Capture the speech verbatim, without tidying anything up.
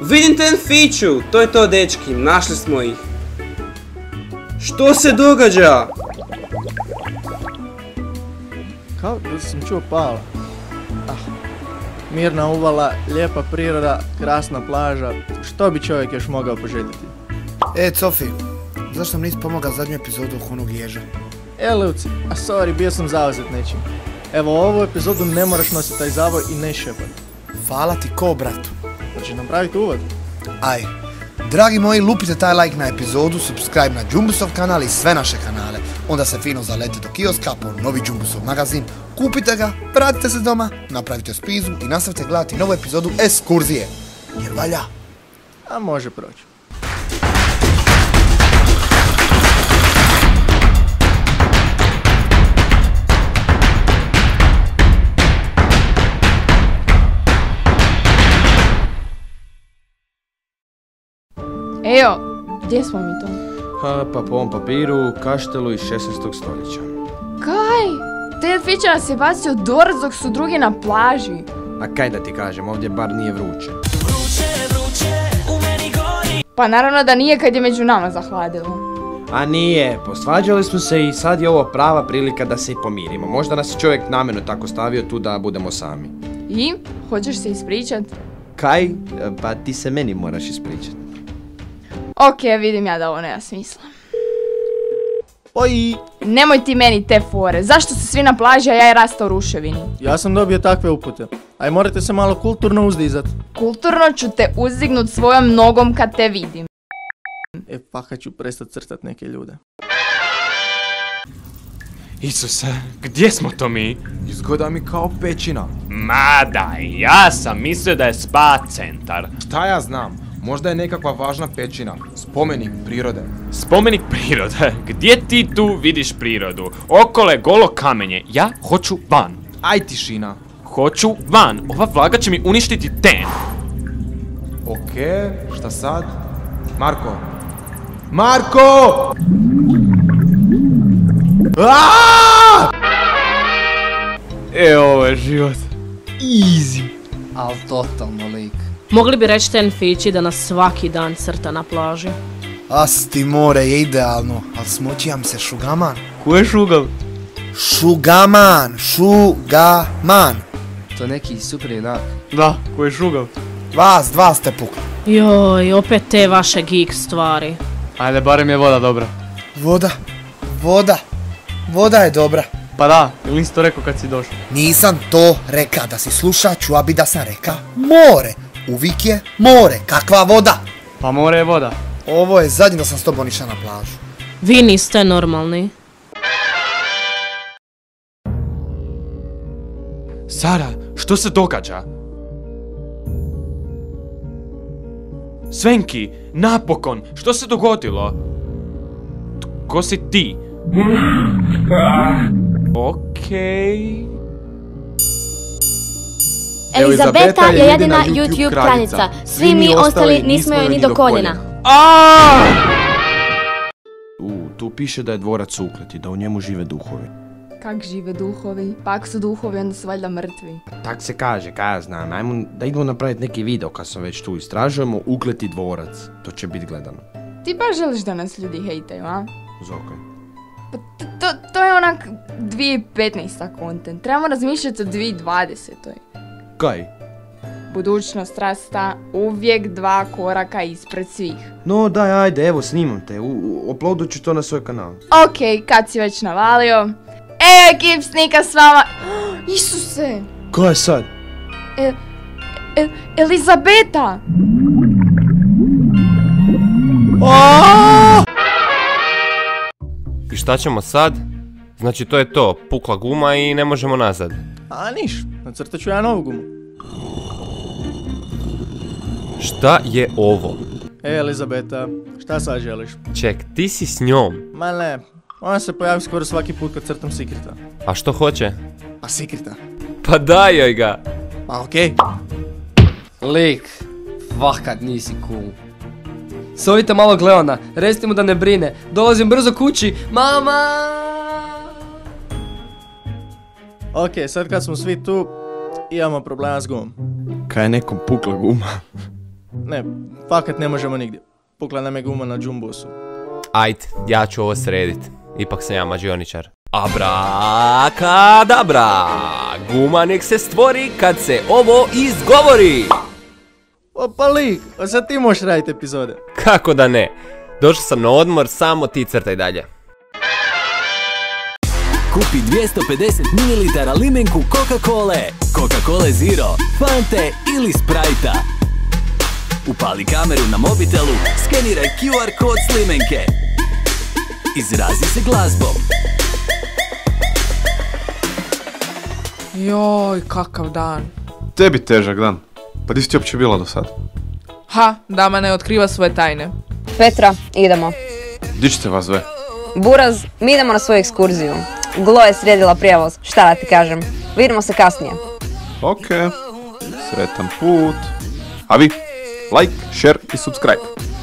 Vidim ten fiću, to je to dečki, našli smo ih. Što se događa? Kao da sam čuo pala. Ah, mirna uvala, lijepa priroda, krasna plaža. Što bi čovjek još mogao poželjeti? E, Cofi, zašto mi nisi pomogao zadnju epizodu oko onog ježa? E, Luci, a sorry, bio sam zauzet nečim. Evo, ovu epizodu ne moraš nositi taj zavoj i ne šepat. Hvala ti ko, bratu. Hoćeš napraviti uvod? Aj, dragi moji, lupite taj like na epizodu, subscribe na Džumbusov kanal i sve naše kanale. Onda se fino zalete do kioska po novi Džumbusov magazin, kupite ga, vratite se doma, napravite spizu i nastavite gledati novu epizodu Ekskurzije. Jer valja? A može proći. Ejo, gdje smo mi to? Ha, pa po ovom papiru, kaštelu iz šesnaestog stoljeća. Kaj? Te fiće nas je bacio dvorac dok su drugi na plaži. A kaj da ti kažem, ovdje bar nije vruće. Pa naravno da nije kad je među nama zahladilo. A nije, posvađali smo se i sad je ovo prava prilika da se i pomirimo. Možda nas je čovjek namjerno tako stavio tu da budemo sami. I? Hoćeš se ispričat? Kaj? Pa ti se meni moraš ispričat. Ok, vidim ja da ovo nema smisla. Oj! Nemoj ti meni te fore, zašto ste svi na plaži, a ja je rastao u ruševini? Ja sam dobio takve upute. Aj, morate se malo kulturno uzdizat. Kulturno ću te uzdignut svojom nogom kad te vidim. E, pa kad ću prestat crtat neke ljude. Isuse, gdje smo to mi? Izgleda mi kao pećina. Ma daj, ja sam mislio da je spa centar. Šta ja znam? Možda je nekakva važna pećina. Spomenik prirode. Spomenik prirode? Gdje ti tu vidiš prirodu? Okolo je golo kamenje. Ja hoću van. Aj tišina. Hoću van. Ova vlaga će mi uništiti ten. Okej, šta sad? Marko. Marko! Aaaaaa! E, ovo je život. Easy. Al totalno lik. Mogli bi reći ten fići da nas svaki dan crta na plaži. Asti more je idealno, ali smućijam se šugaman. Ko je šugav? Šugaman, šugaman. To neki super jednak. Da, ko je šugav? Vas, dva ste pukli. Joj, opet te vaše geek stvari. Ajde, barem je voda dobra. Voda, voda, voda je dobra. Pa da, ili nisi to rekao kad si došao? Nisam to reka, da si sluša, čuva bi da sam reka more. Uvijek je more, kakva voda? Pa more je voda. Ovo je zadnji da sam s tobom išao na plažu. Vi niste normalni. Sara, što se događa? Svenki, napokon, što se dogodilo? Tko si ti? Okej... Elizabeta je jedina YouTube kraljica. Svi mi ostali nismo joj ni do koljena. U, tu piše da je dvorac uklet i da u njemu žive duhovi. Kak žive duhovi? Pa ako su duhovi, onda su valjda mrtvi. Tak se kaže, kaj ja znam, ajmo da idemo napraviti neki video kad sam već tu, istražujemo ukleti dvorac. To će biti gledano. Ti baš želiš da nas ljudi hejtaju, a? Zokaj. Pa to, to je onak dvije tisuće petnaesta kontent. Trebamo razmišljati o dvije tisuće dvadesetoj. Kaj? Budućnost rasta uvijek dva koraka ispred svih. No daj, ajde, evo snimam te, uploadit ću to na svoj kanal. Okej, okay, kad si već navalio. Evo ekip snika s vama. Oh, Isuse! Ko je sad? E, e, Elizabeta! I šta ćemo sad? Znači to je to, pukla guma i ne možemo nazad. A niš, nacrtat ću ja novu gumu. Šta je ovo? E, Elizabeta, šta sad želiš? Ček, ti si s njom. Ma ne, ona se pojavi skoro svaki put kad crtam Secreta. A što hoće? A Secreta? Pa daj joj ga. A okej. Lik, fakat nisi cool. Zovite malo Leona, recite mu da ne brine. Dolazim brzo kući, mama! Ok, sad kad smo svi tu, imamo problema s gumom. Kaj je nekom pukla guma? Ne, fakat ne možemo nigdje. Pukla nam je guma na džumbusu. Ajde, ja ću ovo sredit. Ipak sam ja mađioničar. Abrakadabra! Guma nek se stvori kad se ovo izgovori! Opa lik, a sad ti možeš raditi epizode. Kako da ne? Došao sam na odmor, samo ti crtaj dalje. Kupi dvjesto pedeset mililitara limenku Coca-Cole, Coca-Cola Zero, Fante ili Sprajta. Upali kameru na mobitelu, skeniraj Q R kod s limenke. Izrazi se glazbom. Joj, kakav dan. Tebi težak dan. Pa di si ti uopće bila do sad? Ha, dama ne otkriva svoje tajne. Petra, idemo. Di ćete vas dve? Buraz, mi idemo na svoju ekskurziju. Glo je sredila prijevoz, šta da ti kažem. Vidimo se kasnije. Ok, sretan put. A vi, like, share i subscribe.